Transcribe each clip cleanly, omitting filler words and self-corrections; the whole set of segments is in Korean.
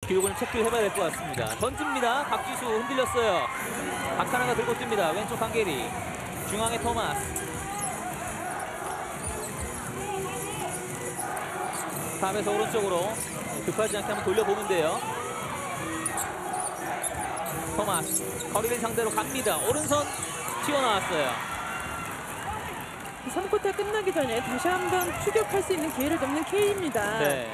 기록을 체크를 해봐야 될 것 같습니다. 던집니다. 박지수 흔들렸어요. 박하나가 들고 뜁니다. 왼쪽 강계리, 중앙에 토마스. 탑에서 오른쪽으로 급하지 않게 한번 돌려보는데요. 토마스 거리를 상대로 갑니다. 오른손 튀어나왔어요. 3쿼터 끝나기 전에 다시 한번 추격할 수 있는 기회를 잡는 K입니다. 네.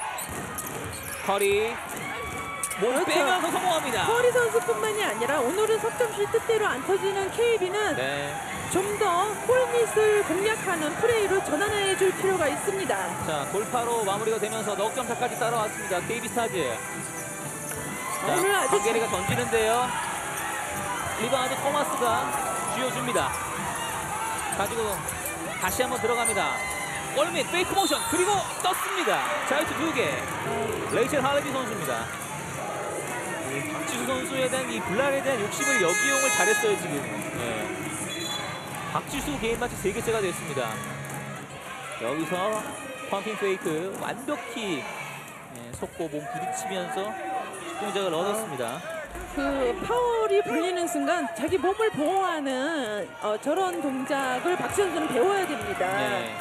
커리 몸 그렇죠. 빼면서 성공합니다. 커리 선수뿐만이 아니라 오늘은 석점슛 뜻대로 안 터지는 KB는 네. 좀 더 홀밋을 공략하는 플레이로 전환해 줄 필요가 있습니다. 자, 돌파로 마무리가 되면서 넉 점차까지 따라왔습니다. KB스타즈. 오늘 아주 강계리가 던지는데요. 리바운드 토마스가 쥐어줍니다. 가지고 다시 한번 들어갑니다. 골밑 페이크 모션 그리고 떴습니다. 자유투 2개. 레이첼 할리비 선수입니다. 박지수 선수에 대한 이 블락에 대한 욕심을 역이용을 잘했어요 지금. 예. 박지수 개인 마치 3개째가 됐습니다. 여기서 펌핑 페이크 완벽히 속고 몸 부딪히면서 동작을 얻었습니다. 그 파울이 불리는 순간 자기 몸을 보호하는 저런 동작을 박지수 선수는 배워야 됩니다. 네.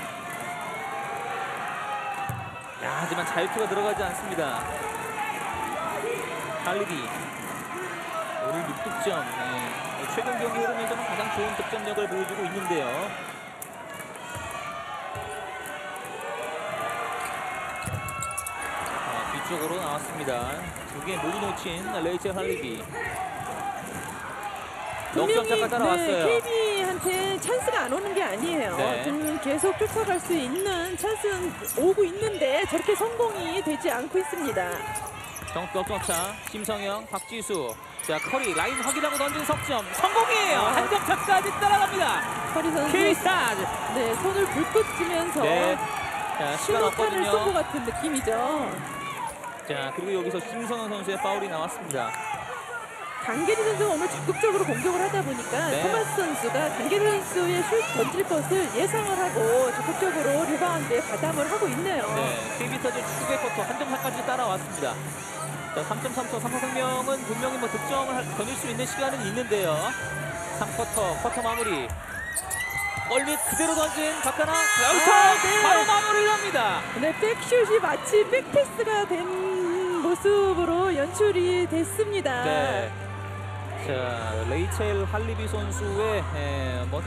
야, 하지만 자유투가 들어가지 않습니다. 할리비 오늘 6득점. 최근 경기 흐름에서는 가장 좋은 득점력을 보여주고 있는데요. 뒤쪽으로 나왔습니다. 2개 모두 놓친 레이첼 할리비. 넉점차가 따라왔어요. 네, KB한테 찬스가 안 오는 게 아니에요. 네. 좀 계속 쫓아갈 수 있는 찬스는 오고 있는데 저렇게 성공이 되지 않고 있습니다. 넉점차 심성영, 박지수. 자, 커리 라인 확인하고 던진 석점 성공이에요. 한 점차까지 따라갑니다. 커리 선수 K스타즈. 네, 손을 불꽃 쥐면서 네. 자, 시간 신호탄을 쏜 것 없거든요. 같은 느낌이죠. 자, 그리고 여기서 심성현 선수의 파울이 나왔습니다. 강계리 선수가 오늘 적극적으로 공격을 하다 보니까 네. 토마스 선수가 강계리 선수의 슛 던질 것을 예상을 하고 적극적으로 리바운드에 가담을 하고 있네요. 네, KB스타즈 추계 쿼터 한 점차까지 따라왔습니다. 자, 3.3초 삼성생명은 분명히 뭐 득점을 던질 수 있는 시간은 있는데요. 3쿼터, 쿼터 마무리. 골밑 그대로 던진 박하나. 여기서 네. 바로 마무리를 합니다. 네, 백슛이 마치 백패스가 된 모습으로 연출이 됐습니다. 네. 자, 레이첼 할리비 선수의